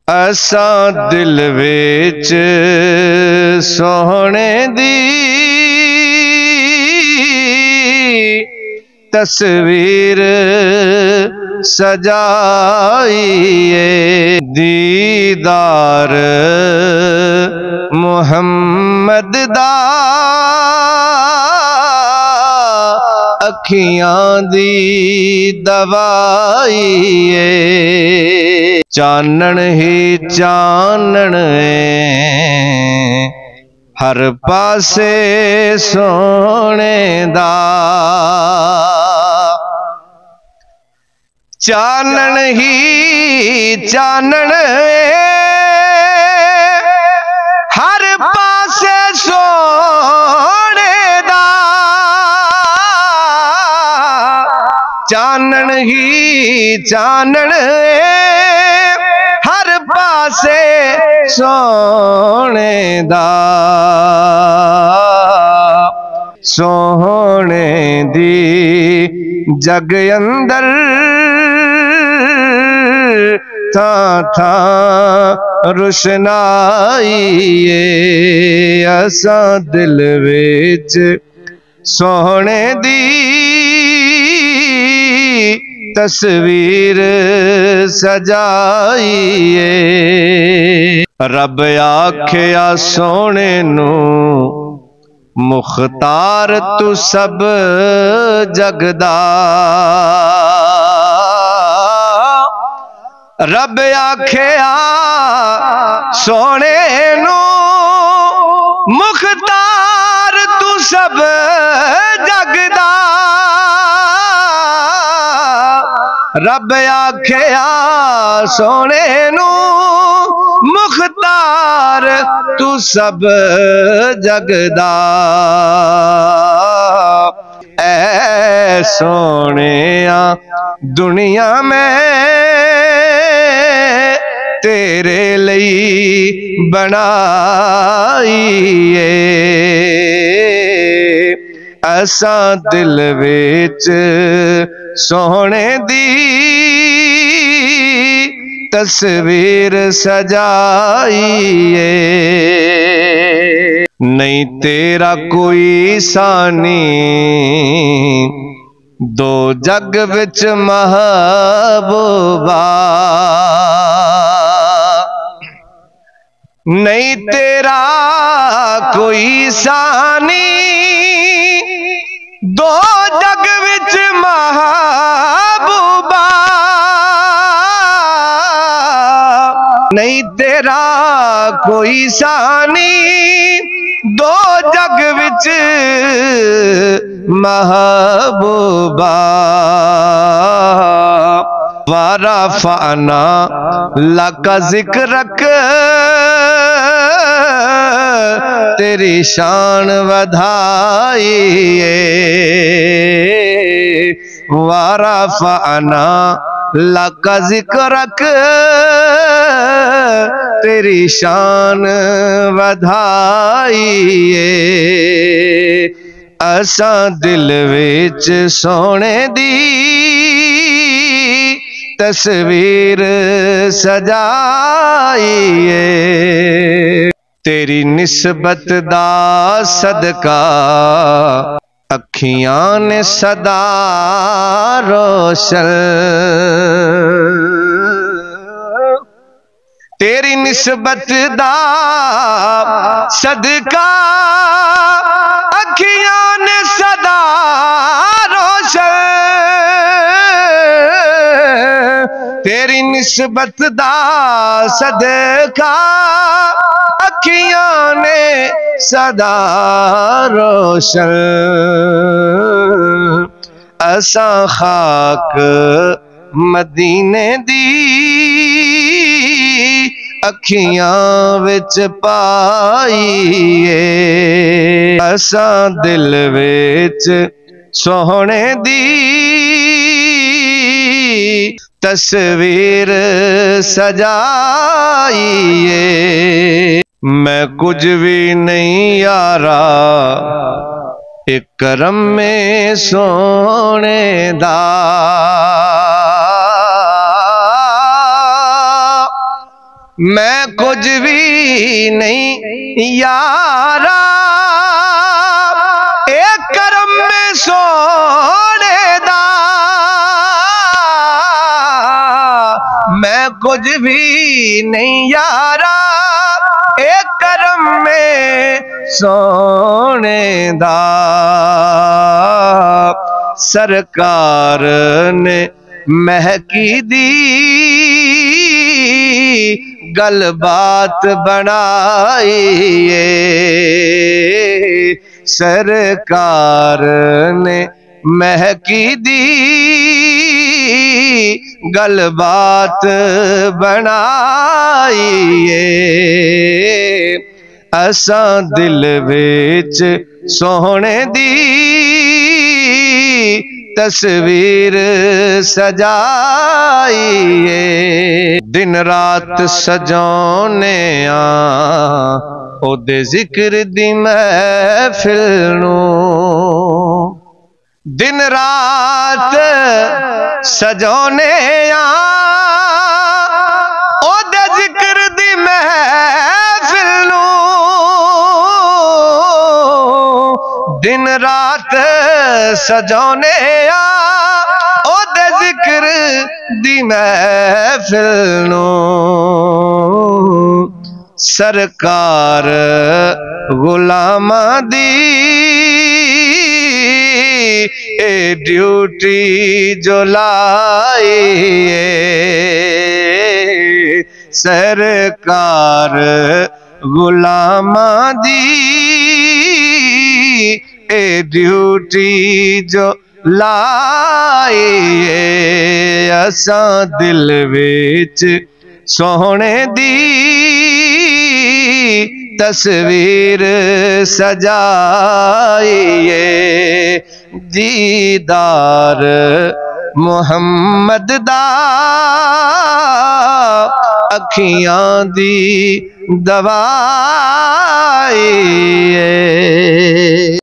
असां दिल विच सोहणे दी तस्वीर सजाईए। दीदार मुहम्मद दा अखियां दी दवाईए। चानण ही चानण है हर पासे सोने दा। चानण ही चानण हर पासे सोने दा। चानण ही चानण हर पासे सोने दा। सोहने दी जग अंदर था रुशनाईए। असां दिल विच सोहने दी तस्वीर सजाईए। रब आख्या सोने नू मुख्तार तू सब जगदा। रब आख्या सोने नू मुख्तार तू सब जगदा। रब आख्या सोने नू मुख्तार तू सब जगदा। ऐ सोनिया दुनिया में तेरे लिए बनाईए। असां दिल विच सोहने दी तस्वीर सजाईए। नहीं तेरा कोई सानी दो जग विच महबूबा। नहीं तेरा कोई सानी दो जग विच महबूबा। नहीं तेरा कोई सानी दो जग विच महबूबा। वरफ़अना लका ज़िक्रक तेरी शान वधाईए। वरफ़अना लका ज़िक्रक तेरी शान वधाईए। असां दिल विच सोने दी तस्वीर सजाईए। तेरी निस्बत दा सदका अखियां ने सदा रोशन। तेरी निस्बत दा सदका अखियां ने सदा रोशन। तेरी निस्बत दा सदका अखियां ने सदा रोशन। असां खाक मदीने दी अखियां विच पाईए। असां दिल विच सोहने दी तस्वीर सजाईए। मैं कुछ भी नहीं यारा एक करम में सोने दा। मैं कुछ भी नहीं यारा, एक करम में सोने दा। मैं कुछ भी नहीं यारा, एक करम में सोने दा। सरकार ने महकी दी गल बात बनाइए, सरकार ने महकी दी गल बात बनाइए। असां दिल विच सोहणे दी तस्वीर सजाइए। दिन रात सजाने ओदे जिक्र दी महफिल नूं, दिन रात सजाने ओदे जिक्र दी महफिल नूं, दिन रात सजाने ओदे जिक्र दी महफिल नूं। सरकार गुलामां दी ए ड्यूटी जो लाइए, सरकार गुलामां दी ए ड्यूटी जो लाइए। असां दिल विच सोहणे दी तस्वीर सजाइए। दीदार मुहम्मद दा अखियां दी दवाई।